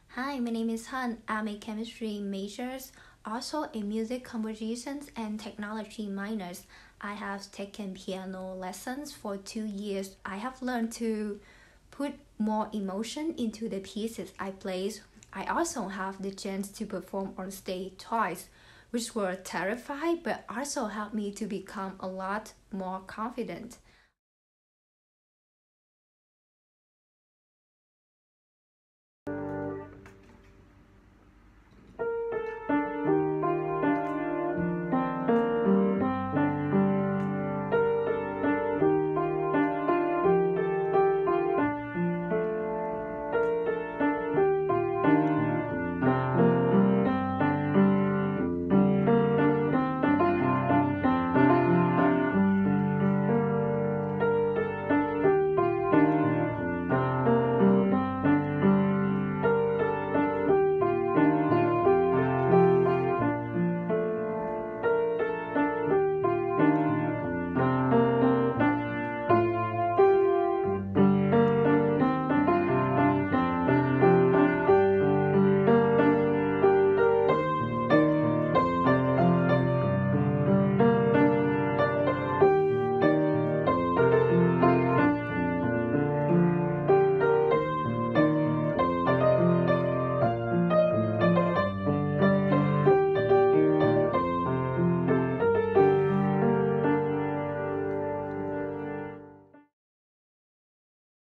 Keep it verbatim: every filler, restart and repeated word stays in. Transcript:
Hi, my name is Han. I'm a chemistry major, also a music compositions and technology minors. I have taken piano lessons for two years. I have learned to put more emotion into the pieces I play. I also have the chance to perform on stage twice, which were terrified but also helped me to become a lot more confident.